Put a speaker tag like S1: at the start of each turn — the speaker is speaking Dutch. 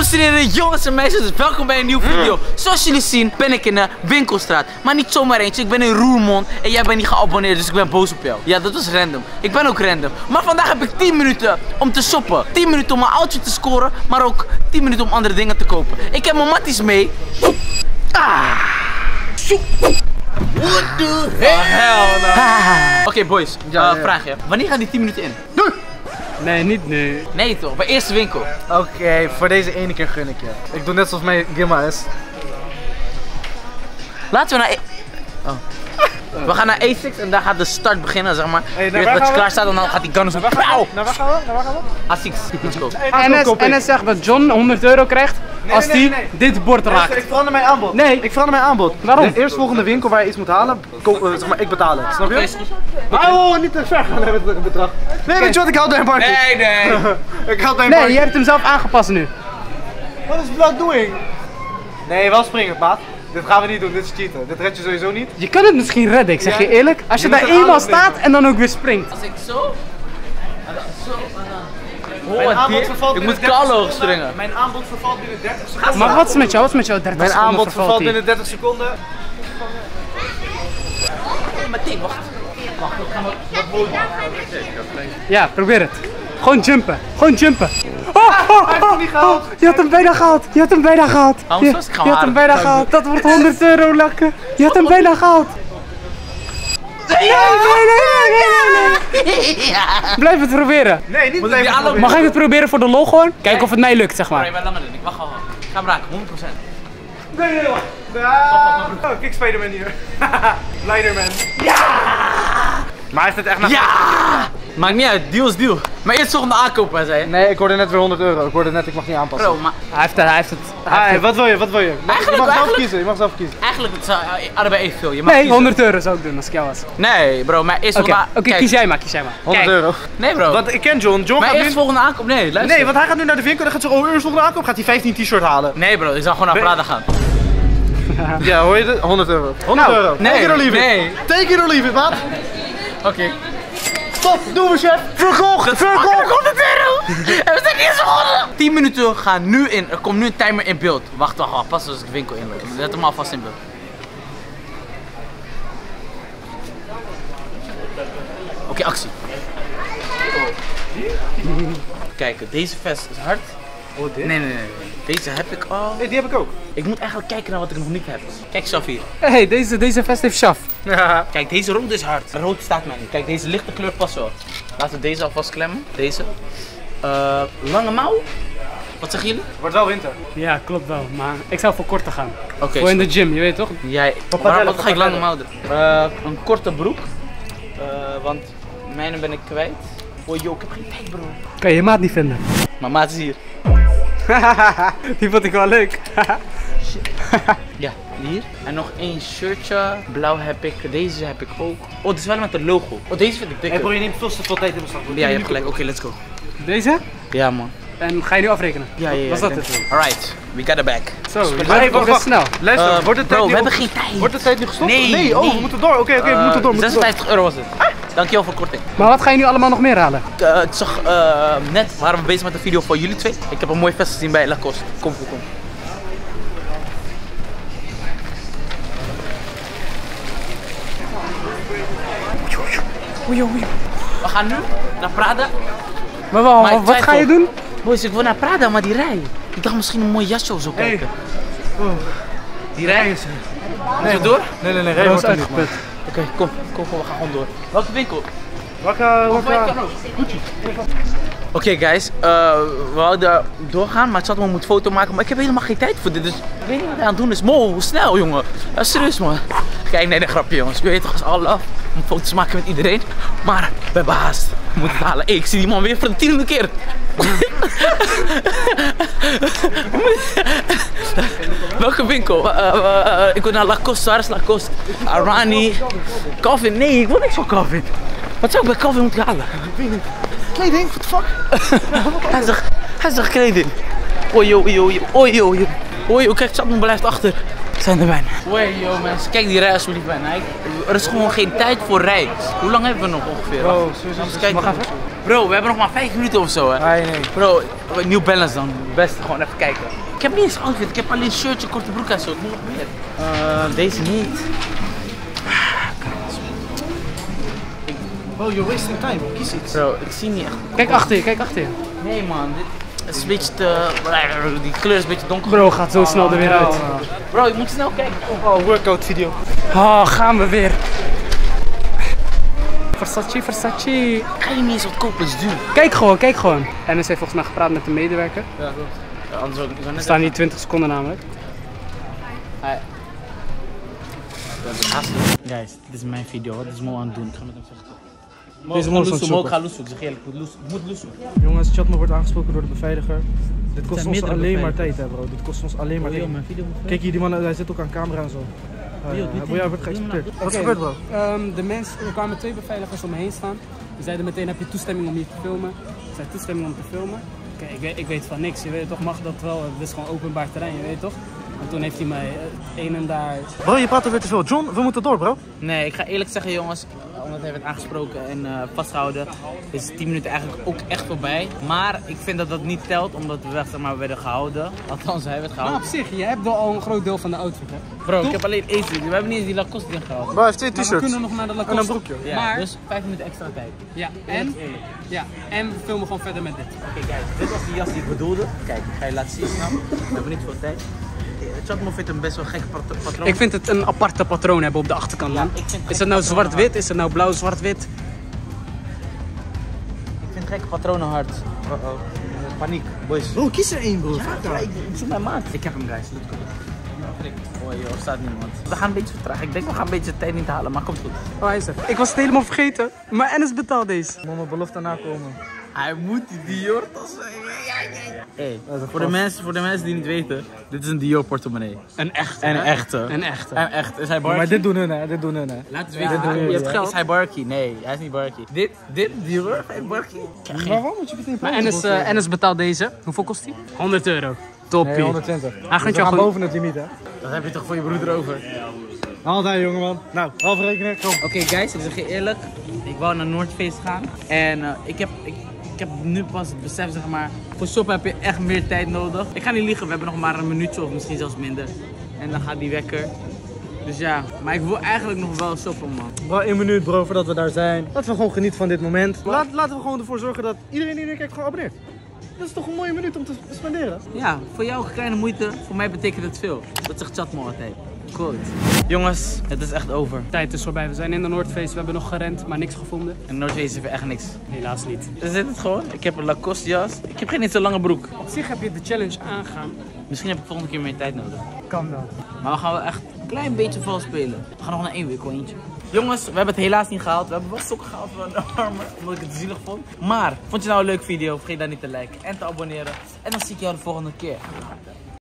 S1: Dames en heren, jongens en meisjes, welkom bij een nieuwe video. Zoals jullie zien ben ik in de winkelstraat. Maar niet zomaar eentje, ik ben in Roermond. En jij bent niet geabonneerd, dus ik ben boos op jou. Ja, dat was random. Ik ben ook random. Maar vandaag heb ik 10 minuten om te shoppen. 10 minuten om mijn outfit te scoren, maar ook 10 minuten om andere dingen te kopen. Ik heb mijn matties mee. What the hell? Oké, boys, vraag je. Wanneer gaan die 10 minuten in?
S2: Doei! Nee, niet nu.
S1: Nee toch, bij eerste winkel.
S2: Oké, voor deze ene keer gun ik je. Ik doe net zoals mijn Gimma is.
S1: Laten we naar... We gaan naar A6 en daar gaat de start beginnen, zeg maar.
S2: Hey,
S1: dat je klaar staat en dan gaat die gun zo...
S2: Naar waar gaan we? Naar waar gaan we?
S1: A6, let's go.
S3: NS zegt dat John 100 euro krijgt als hij dit bord raakt.
S2: Ik verander mijn aanbod.
S3: Nee.
S2: Ik verander mijn aanbod.
S3: Waarom?
S2: De eerstvolgende winkel waar je iets moet halen, zeg maar, ik betaal het. Snap je?
S1: Is goed.
S2: Oh, niet te ver gaan met het bedrag. Nee, weet je wat? Ik haal daar Martin.
S1: Nee.
S2: Ik haal daar
S3: Nee, je hebt hem zelf aangepast nu.
S2: Wat is blood doing? Nee, wel springen, maat. Dit gaan we niet doen, dit is cheaten. Dit red je sowieso niet.
S3: Je kan het misschien redden, ik zeg je eerlijk. Als je
S2: Je
S3: daar
S2: moet het
S3: eenmaal
S2: aanbod
S3: staat
S2: nemen.
S3: en dan ook weer springt.
S1: Als ik zo...
S2: Mijn aanbod vervalt
S1: ik
S2: binnen
S1: moet
S2: 30
S1: Carlo
S2: seconden.
S1: springen.
S2: Mijn aanbod vervalt binnen 30 seconden.
S3: Maar wat is met jou? Wat is met jou? 30
S2: Mijn
S3: seconden
S2: aanbod vervalt
S3: hij.
S2: binnen 30 seconden.
S1: Maar Tim, wacht.
S3: Ja, probeer het. Gewoon jumpen. Gewoon jumpen. Hij
S2: heeft hem niet gehaald.
S3: Je had hem bijna gehaald. Je had hem bijna gehaald.
S1: Hou hem vast, ik ga hem
S3: Je had hem
S1: halen.
S3: bijna gehaald. Dat wordt 100 euro lakken. Je had hem bijna gehaald. Nee. Blijf het proberen.
S2: Nee, niet
S1: die
S2: blijven
S1: aanloop-
S2: proberen.
S3: Mag ik het proberen voor de lol gewoon? Kijken of het mij lukt, zeg
S1: Maar
S3: maar.
S1: ik ben langer dan ik. Wacht gewoon. Ik ga hem raken, 100%.
S2: Nee, wacht. Oh, kijk Spider-Man hier. Leiderman. Ja! Maar hij heeft het echt naar...
S1: Ja! Maakt niet uit, deal is deal. Maar eerst volgende aankopen, zei je.
S2: Nee, ik hoorde net weer 100 euro. Ik hoorde net, ik mag niet aanpassen.
S1: Bro, maar
S3: Hij heeft het.
S2: Wat wil je? Wat wil je? Je mag zelf kiezen. Je mag zelf kiezen.
S1: eigenlijk het zou allebei evenveel. Je mag
S3: Nee,
S1: kiezen.
S3: 100 euro zou ik doen als ik jou was.
S1: Nee, bro, maar eerst
S3: Oké,
S1: volgende
S3: oké, kies jij maar, kies jij maar.
S2: 100
S3: Kijk.
S2: euro.
S1: Nee, bro.
S2: Want ik ken John. John
S1: Maar
S2: gaat
S1: eerst
S2: nu...
S1: volgende aankoop. Nee, luister.
S2: Nee, want hij gaat nu naar de winkel. Dan gaat ze eerst volgende aankoop. Gaat hij 15 t-shirt halen.
S1: Nee, bro, ik zou gewoon naar Prada gaan.
S2: Ja, hoor je het? 100 euro. 100 euro.
S1: nee,
S2: Take it or leave it.
S1: nee.
S2: Take it or leave it, maat.
S1: Oké.
S2: Stop, doen we, chef. Verkocht. Verkocht.
S1: 100 euro! En we zijn niet eens gewonnen! 10 minuten gaan nu in. Er komt nu een timer in beeld. Wacht, pas als ik de winkel inloop. Zet hem alvast in beeld. Oké, actie. Kijk, deze vest is hard.
S2: Oh, dit?
S1: Nee. Deze heb ik al.
S2: Nee, die heb ik ook.
S1: Ik moet eigenlijk kijken naar wat ik nog niet heb. Kijk, zelf hier.
S3: Hey, deze vest heeft shaf.
S2: Ja.
S1: Kijk, deze rode is hard. Rood staat mij niet. Kijk, deze lichte kleur past wel. Laten we deze alvast klemmen. Deze. Lange mouw. Wat zeggen jullie?
S2: Wordt wel winter.
S3: Ja, klopt wel. Maar ik zou voor korte gaan.
S1: Oké.
S3: Voor in de gym, je weet toch?
S1: Jij.
S2: Papadellen,
S1: Wat ga ik lange
S2: papadellen.
S1: mouw doen? Een korte broek. Want mijne ben ik kwijt. Oh joh, ik heb geen tijd, bro.
S3: Kan je maat niet vinden?
S1: Mijn maat is hier.
S3: Die vond ik wel leuk.
S1: Ja, hier. En nog één shirtje. Blauw heb ik. Deze heb ik ook. Oh, dit is wel met een logo. Oh, deze vind ik
S2: Hey
S1: dikker.
S2: bro, je neemt veel te veel tijd in beslag.
S1: Ja, je hebt gelijk. Oké, let's go.
S3: Deze?
S1: Ja, man.
S3: En ga je nu afrekenen?
S1: Ja.
S3: Was dat
S1: ik
S3: het?
S1: denk het. Alright, we got it back.
S3: Zo, je
S2: Hey,
S3: bent
S2: wacht,
S3: best snel.
S2: Luister, wordt de tijd
S1: bro,
S2: nu
S1: we hebben
S2: op-
S1: geen tijd.
S2: Wordt de tijd nu gestopt?
S1: Nee,
S2: oh,
S1: nee.
S2: we moeten door. Oké, we moeten door.
S1: 56 euro was het. Dankjewel voor korting.
S3: Maar wat ga je nu allemaal nog meer halen?
S1: Ik zag net, waren we bezig met een video voor jullie twee. Ik heb een mooi vest gezien bij Lacoste. Kom. We gaan nu naar Prada.
S3: Maar
S1: Maar ik
S3: wat ga je
S1: twijfel.
S3: doen?
S1: Boys, ik wil naar Prada, maar die rij. Ik dacht misschien een mooi jasje of zo kijken. Die rij is er. Moeten we door?
S2: Nee,
S3: Dat
S2: rij
S3: is
S2: wordt er niet, man.
S3: uitgeput.
S1: Oké, kom, we gaan gewoon door. Welke winkel?
S2: Wakka.
S1: Oké guys, we wouden doorgaan, maar ik zat me moeten foto maken, maar ik heb helemaal geen tijd voor dit, dus ik weet niet wat hij aan het doen is. Mo, snel jongen. Ja, serieus man. Kijk, nee, een grapje jongens. Je weet toch als Allah om foto's te maken met iedereen, maar we hebben haast. We moeten het halen. Hey, ik zie die man weer voor de 10e keer. Welke winkel? Ik wil naar Lacoste, waar is Lacoste? Armani, Calvin, nee ik wil niks van Calvin. Wat zou ik bij Calvin moeten halen?
S2: Kleding, what the fuck?
S1: Hij zegt kleding. Oei, kijk, Chapman blijft achter. We zijn er bijna. Wee, yo mensen, kijk die rij alsjeblieft bijna. Er is gewoon geen tijd voor rij. Hoe lang hebben we nog ongeveer?
S2: Bro, sowieso.
S1: Kijk, bro, we hebben nog maar 5 minuten of zo, hè?
S2: Nee.
S1: Bro, New Balance dan. Best gewoon even kijken. Ik heb niet eens outfit, ik heb alleen shirtje, korte broek en zo. Ik moet nog meer. Deze niet.
S2: Bro, you're wasting time. Kies iets.
S1: Bro, ik zie niet echt.
S3: Kijk achter je, kijk achter je.
S1: Nee man, dit is een beetje te... Die kleur is een beetje donker.
S3: Bro, gaat zo snel er weer uit.
S1: Bro, je moet snel kijken.
S2: Oh, workout video.
S3: Oh, gaan we weer. Versace.
S1: Ga je niet eens wat kopen, is duur.
S3: Kijk gewoon. En NS heeft volgens mij gepraat met de medewerker.
S1: Ja, klopt. Ja, anders ook.
S3: Er staan hier 20 seconden namelijk.
S1: Guys, dit is mijn video. Wat is Mo aan het doen? Ik ga met hem vechten.
S3: Deze Mo is aan het zoeken.
S1: Ik ga loes zoeken. Ik zeg eerlijk, ik moet loes zoeken.
S2: Jongens, Chatmo wordt aangesproken door de beveiliger. Dit kost
S1: zijn
S2: ons
S1: meerdere
S2: alleen maar
S1: beveiligers.
S2: tijd, hè bro. Dit kost ons alleen maar tijd.
S1: Mijn video moet
S2: Kijk hier, die man, hij zit ook aan camera en zo. Hij wordt geëxecuteerd. Wat is gebeurd, bro?
S3: De mensen, er kwamen 2 beveiligers om me heen staan. Die zeiden meteen, heb je toestemming om hier te filmen? Ik zei, toestemming om te filmen? Oké, ik weet van niks, je weet toch, mag dat wel? Het is gewoon openbaar terrein, je weet toch? En toen heeft hij mij een en daar...
S2: Bro, je praat er weer te veel. John, we moeten door, bro.
S1: Nee, ik ga eerlijk zeggen jongens, omdat hij werd aangesproken en vastgehouden, is 10 minuten eigenlijk ook echt voorbij. Maar ik vind dat dat niet telt, omdat we zeg maar, werden gehouden. Althans, hij werd
S3: Maar
S1: gehouden.
S3: op zich, je hebt wel al een groot deel van de outfit, hè?
S1: Bro, ik heb alleen één ding. We hebben niet eens die Lacoste ding gehaald.
S2: Bro, hij heeft 2
S3: Maar we
S2: t-shirts.
S3: kunnen nog naar de
S2: En
S3: Lacoste.
S2: een broekje.
S1: Ja,
S3: Maar-
S1: dus 5 minuten extra tijd.
S3: Ja, en we filmen gewoon verder met dit.
S1: Oké, kijk, dit was die jas die ik bedoelde. Kijk, ik ga je laten zien snel. We hebben niet veel tijd. Chatmo vindt hem best wel een gekke patroon.
S3: Ik vind het een aparte patroon hebben op de achterkant, man.
S1: ik vind
S3: Is het nou zwart-wit? Is het nou blauw-zwart-wit?
S1: Ik vind gekke patronen hard. Paniek, boys.
S2: Bro, kies er één, bro.
S1: Ja, ik zoek mijn maat. Ik heb hem, guys. Let's go. Oh joh, er staat niemand. We gaan een beetje vertragen. Ik denk we gaan een beetje tijd niet halen, maar komt goed.
S3: Oh, hij is er. Ik was het helemaal vergeten. Maar Ennis betaalt deze.
S2: Mama, belofte nakomen.
S1: Hij moet die Dior tas zijn. Hey, voor de mensen die niet weten, dit is een Dior portemonnee.
S3: Een echte.
S1: En
S3: hè?
S1: echte.
S3: Een echte.
S1: En echt. Is hij barky?
S2: Maar dit doen hun, hè.
S1: Laat het
S3: Ja,
S1: weten.
S3: je hebt geld.
S1: Is hij barky? Nee, hij is niet barky. Dit Dior, hij is barky.
S2: Waarom moet je meteen
S3: Maar
S2: prijzen?
S3: Ennis betaalt deze. Hoeveel kost die? 100 euro. Toppie.
S2: Nee, 120.
S3: Hij
S2: Dus
S3: gaat
S2: we
S3: jou
S2: gaan
S3: gewoon...
S2: boven het limiet, hè.
S1: Dat heb je toch voor je broeder over?
S2: Altijd, jongeman. Nou, half rekenen, kom.
S1: Oké guys, ik zeg je eerlijk, ik wou naar Noordfeest gaan en ik heb nu pas het besef, zeg maar, voor shoppen heb je echt meer tijd nodig. Ik ga niet liegen, we hebben nog maar een minuutje of misschien zelfs minder. En dan gaat die wekker. Dus ja, maar ik wil eigenlijk nog wel shoppen, man.
S2: Bro, 1 minuut, bro, voordat we daar zijn. Laten we gewoon genieten van dit moment. Laten we gewoon ervoor zorgen dat iedereen die nu kijkt gewoon abonneert. Dat is toch een mooie minuut om te spenderen?
S1: Ja, voor jou kleine moeite, voor mij betekent het veel. Dat zegt Chatmo altijd. Goed. Jongens, het is echt over.
S3: Tijd is voorbij. We zijn in de Noordfeest. We hebben nog gerend, maar niks gevonden.
S1: En Noordfeest heeft echt niks.
S3: Helaas niet.
S1: Dus dit is het gewoon. Ik heb een Lacoste jas. Ik heb geen eens zo'n lange broek.
S3: Op zich heb je de challenge aangegaan.
S1: Misschien heb ik volgende keer meer tijd nodig.
S2: Kan wel.
S1: Maar we gaan wel echt een klein beetje vals spelen. We gaan nog naar 1 week, eentje. Jongens, we hebben het helaas niet gehaald. We hebben wel sokken gehaald voor de armen, omdat ik het zielig vond. Maar, vond je nou een leuke video? Vergeet dan niet te liken en te abonneren. En dan zie ik jou de volgende keer.